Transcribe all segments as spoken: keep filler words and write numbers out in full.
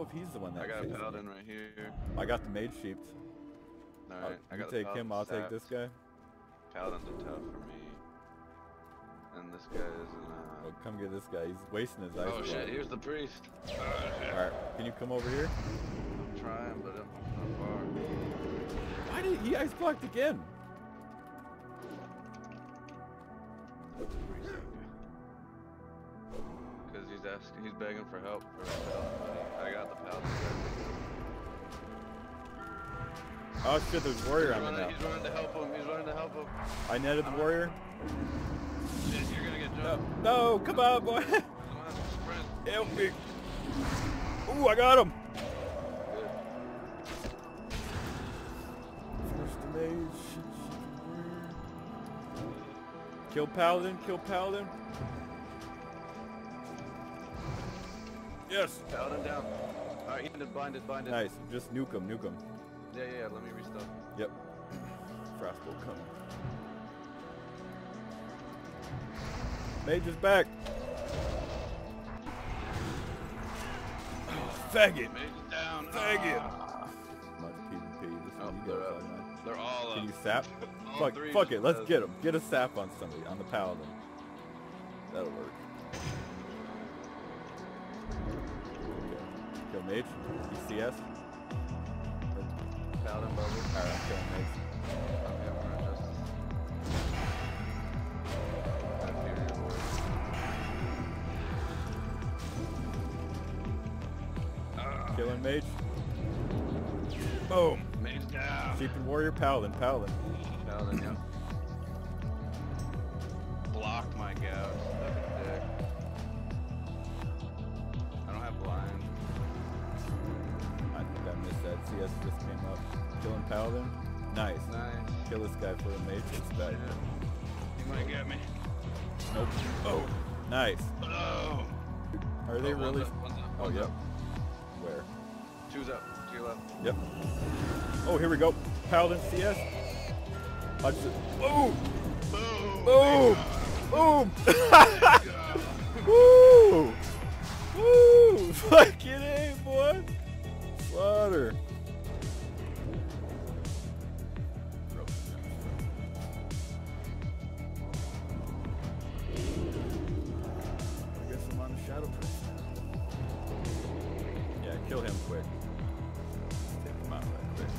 if he's the one that I got a chased paladin me. right here. I got the mage sheep. Alright, uh, I you got the take him, I'll paladin take this stacked. guy. Paladins are tough for me. And this guy isn't, uh... Oh, come get this guy. He's wasting his ice. Oh shit, blood. here's the priest. Alright, can you come over here? I'm trying, but I'm not far. Why did he ice blocked again? Because he's asking, he's begging for help. For help. I got the paladin. Oh shit, there's a warrior He's on me running, now. he's running to help him, he's running to help him. I netted the warrior. Shit, you're gonna get No, jumped. no, come on, boy. Come on, sprint. Help me. Ooh, I got him. Good. First the mage. Kill paladin, kill paladin. Yes. Paladin down. Alright, he did blinded, blinded. Nice. Just nuke him, nuke him. Yeah, yeah, yeah, let me restuff. Yep. Frostbolt coming. Mage is back. Oh, faggot. Mage is down. Faggot. Ah. Much PvP. This Oh, one you they're got up. five nine. They're all up. Can you sap? All Fuck, three fuck just it. Let's does. get him. Get a sap on somebody, on the paladin. That'll work. Okay. Kill mage. E C S. Paladin bubble. Alright, I'm killing mage. Okay, I'm gonna adjust. I fear your voice. Ah, Killing mage. Boom. Mage down. Sheep and warrior, paladin, paladin. Paladin, yeah. Blocked my gouge. Fucking dick. I don't have blind. I think I missed that. C S just came up. Killing paladin. Nice. Nice. Kill this guy for the mage. It's back. He might get me. Nope. Oh. Nice. Oh. Are they Oh, one's really? up, one's up, Oh, one's yep. up. Where? Two's up. To your left. Yep. Oh, here we go. Paladin C S. Watch it. Boom! Boom! Boom! Boom! Woo! Woo! Fucking A, boy! Slaughter. I guess I'm on the Shadow Prince now. Yeah, kill him quick. Take him out right quick.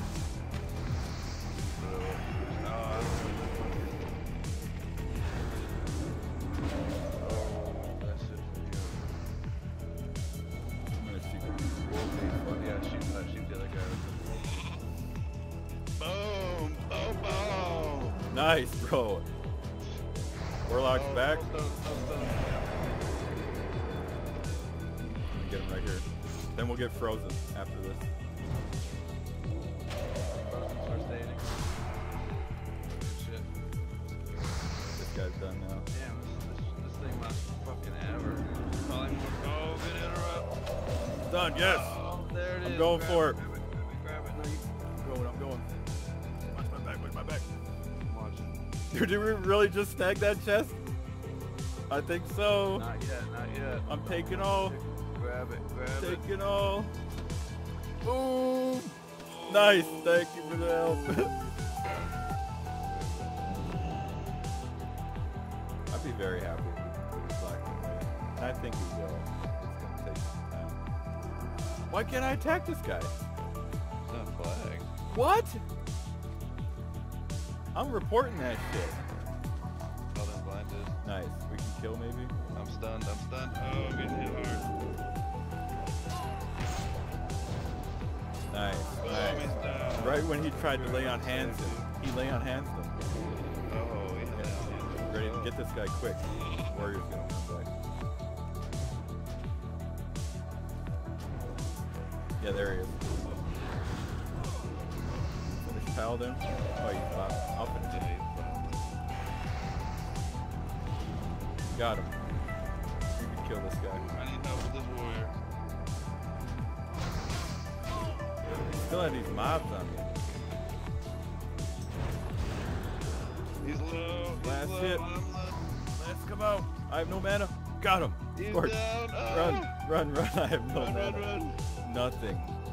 I'm gonna shoot him. Yeah, shoot, uh, shoot the other guy. Boom! Boom! Boom! Nice, bro. Warlock's Oh, back. stone, stone, stone. Get him right here. Then we'll get frozen after this. Frozen first aiding. Shit. This guy's done now. Damn, this, this, this thing must fucking ever. Probably more. Oh, good interrupt. Done, yes. Oh, there it I'm is. going grab for it. it. Grab it, grab it, grab it. No, you I'm going, I'm going. Watch my back, watch my back. I'm watching. Dude, did we really just snag that chest? I think so. Not yet, not yet. I'm taking all. Grab it, grab it. Taking all. Boom! Nice, thank you for the help. I'd be very happy if we Black and I think we will. It's gonna take some time. Why can't I attack this guy? It's not flag. What? I'm reporting that shit. Oh, then blinded. Nice. We can kill maybe? I'm stunned, I'm stunned. Oh, I'm getting hit hard. Nice. Oh, Nice. he's down. Right when he tried to lay on hands him, he lay on hands them. Oh, he's down. Ready to get this guy quick. Warrior's gonna come back. Yeah, there he is. Finish Paladin. Oh, you popped. I'll finish it. Got him. You can kill this guy. I need help with this warrior. Still have these mobs on me. He's low. He's Last low. hit. I'm low. Let's come out. I have no mana. Got him. He's Scored. down. Oh. Run, run, run. I have no Run, mana. run, run. nothing